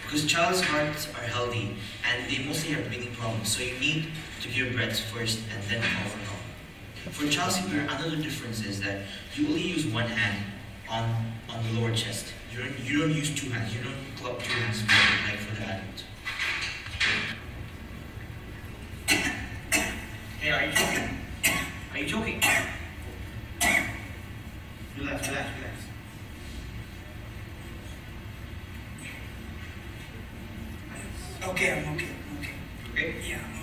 Because child's hearts are healthy and they mostly have breathing problems, so you need to give breaths first and then call for help. For child sleeper, another difference is that you only use one hand on the lower chest. You don't use two hands. You don't club two hands like for the adult. Hey, are you choking? Are you choking? Relax, relax, relax. Okay, I'm okay. Okay? Okay? Yeah.